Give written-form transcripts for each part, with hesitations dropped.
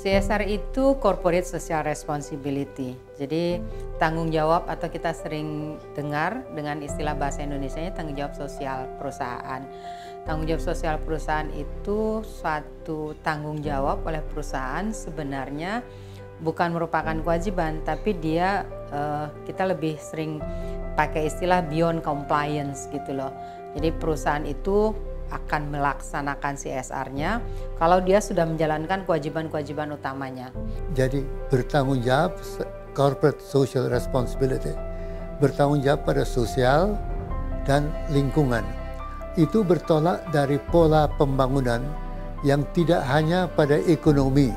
CSR itu corporate social responsibility. Jadi tanggung jawab atau kita sering dengar dengan istilah bahasa Indonesianya tanggung jawab sosial perusahaan. Tanggung jawab sosial perusahaan itu suatu tanggung jawab oleh perusahaan sebenarnya bukan merupakan kewajiban, tapi dia kita lebih sering pakai istilah beyond compliance gitu loh. Jadi perusahaan itu akan melaksanakan CSR-nya kalau dia sudah menjalankan kewajiban-kewajiban utamanya. Jadi bertanggung jawab corporate social responsibility, bertanggung jawab pada sosial dan lingkungan. Itu bertolak dari pola pembangunan yang tidak hanya pada ekonomi.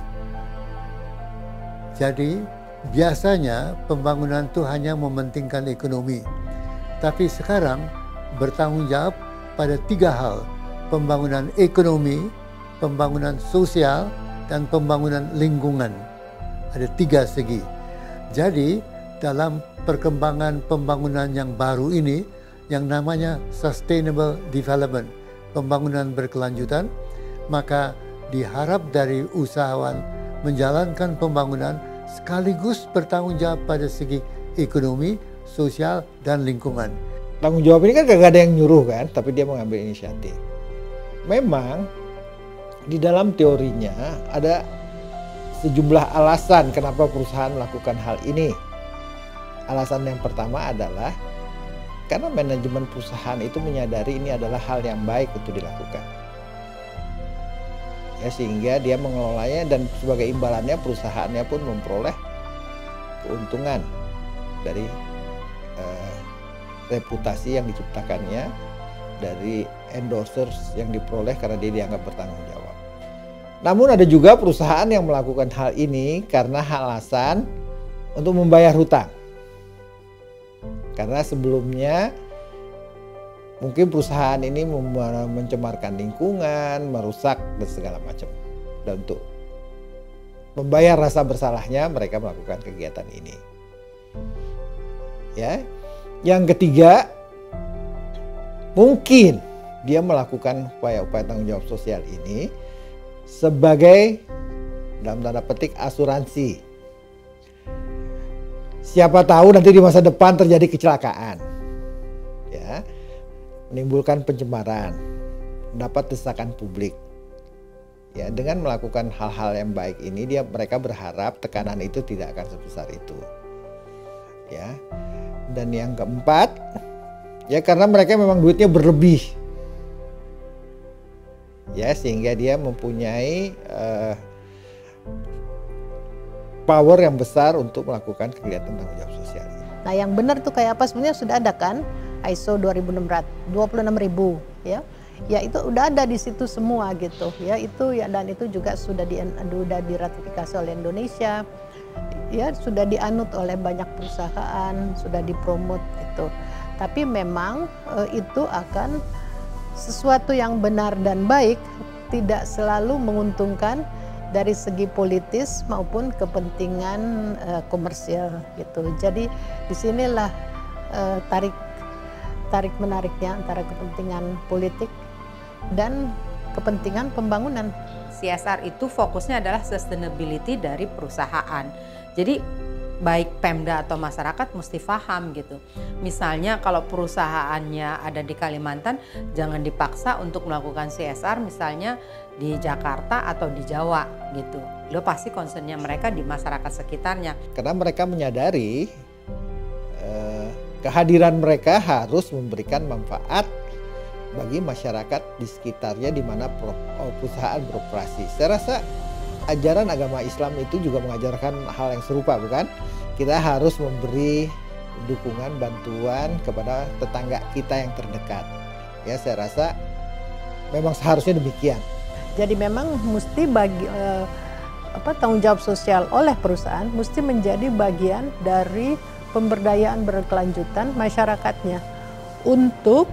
Jadi biasanya pembangunan itu hanya mementingkan ekonomi. Tapi sekarang bertanggung jawab pada 3 hal. Pembangunan ekonomi, pembangunan sosial, dan pembangunan lingkungan. Ada 3 segi. Jadi dalam perkembangan pembangunan yang baru ini, yang namanya sustainable development, pembangunan berkelanjutan, maka diharap dari usahawan menjalankan pembangunan sekaligus bertanggung jawab pada segi ekonomi, sosial, dan lingkungan. Tanggung jawab ini kan gak ada yang nyuruh kan, tapi dia mengambil inisiatif. Memang di dalam teorinya ada sejumlah alasan kenapa perusahaan melakukan hal ini. Alasan yang pertama adalah karena manajemen perusahaan itu menyadari ini adalah hal yang baik untuk dilakukan. Ya, sehingga dia mengelolanya dan sebagai imbalannya perusahaannya pun memperoleh keuntungan dari reputasi yang diciptakannya, dari endorsers yang diperoleh karena dia dianggap bertanggung jawab. Namun ada juga perusahaan yang melakukan hal ini karena alasan untuk membayar hutang. Karena sebelumnya mungkin perusahaan ini mencemarkan lingkungan, merusak dan segala macam. Dan untuk membayar rasa bersalahnya mereka melakukan kegiatan ini. Ya. Yang ketiga, mungkin dia melakukan upaya-upaya tanggung jawab sosial ini sebagai dalam tanda petik asuransi. Siapa tahu nanti di masa depan terjadi kecelakaan, ya, menimbulkan pencemaran, dapat desakan publik. Ya, dengan melakukan hal-hal yang baik ini mereka berharap tekanan itu tidak akan sebesar itu. Ya. Dan yang keempat, ya karena mereka memang duitnya berlebih. Ya, sehingga dia mempunyai power yang besar untuk melakukan kegiatan tanggung jawab sosial. Nah, yang benar tuh kayak apa sebenarnya sudah ada kan ISO 26000 ya. Ya itu udah ada di situ semua gitu ya, itu ya, dan itu juga sudah diratifikasi oleh Indonesia. Ya sudah dianut oleh banyak perusahaan, sudah dipromot gitu. Tapi memang itu akan sesuatu yang benar dan baik tidak selalu menguntungkan dari segi politis maupun kepentingan komersial gitu. Jadi disinilah tarik menariknya antara kepentingan politik dan kepentingan pembangunan. CSR itu fokusnya adalah sustainability dari perusahaan. Jadi baik Pemda atau masyarakat mesti paham gitu. Misalnya kalau perusahaannya ada di Kalimantan, jangan dipaksa untuk melakukan CSR misalnya di Jakarta atau di Jawa gitu. Lo pasti concernnya mereka di masyarakat sekitarnya. Karena mereka menyadari kehadiran mereka harus memberikan manfaat bagi masyarakat di sekitarnya di mana perusahaan beroperasi. Saya rasa ajaran agama Islam itu juga mengajarkan hal yang serupa, bukan? Kita harus memberi dukungan, bantuan kepada tetangga kita yang terdekat. Ya, saya rasa memang seharusnya demikian. Jadi memang mesti tanggung jawab sosial oleh perusahaan mesti menjadi bagian dari pemberdayaan berkelanjutan masyarakatnya untuk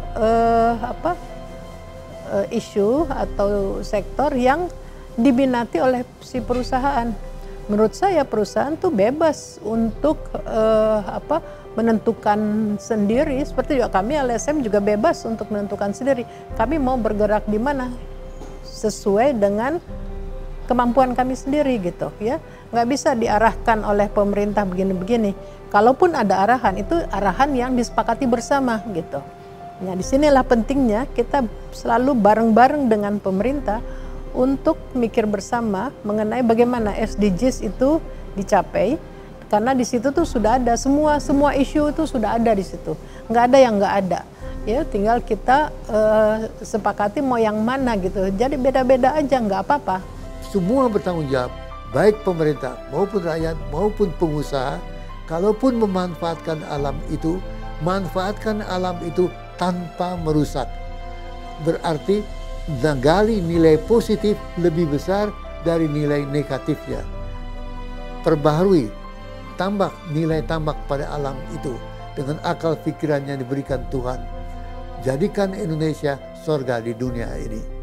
isu atau sektor yang diminati oleh si perusahaan. Menurut saya perusahaan tuh bebas untuk menentukan sendiri. Seperti juga kami LSM juga bebas untuk menentukan sendiri. Kami mau bergerak di mana sesuai dengan kemampuan kami sendiri gitu ya. Nggak bisa diarahkan oleh pemerintah begini-begini. Kalaupun ada arahan, itu arahan yang disepakati bersama gitu. Nah, disinilah pentingnya kita selalu bareng-bareng dengan pemerintah untuk mikir bersama mengenai bagaimana SDGs itu dicapai. Karena di situ tuh sudah ada semua isu itu sudah ada di situ. Nggak ada yang nggak ada. Ya, tinggal kita sepakati mau yang mana gitu. Jadi beda-beda aja, nggak apa-apa. Semua bertanggung jawab, baik pemerintah maupun rakyat maupun pengusaha, kalaupun memanfaatkan alam itu, manfaatkan alam itu tanpa merusak. Berarti gali nilai positif lebih besar dari nilai negatifnya. Perbaharui, tambah nilai tambah pada alam itu dengan akal pikiran yang diberikan Tuhan. Jadikan Indonesia surga di dunia ini.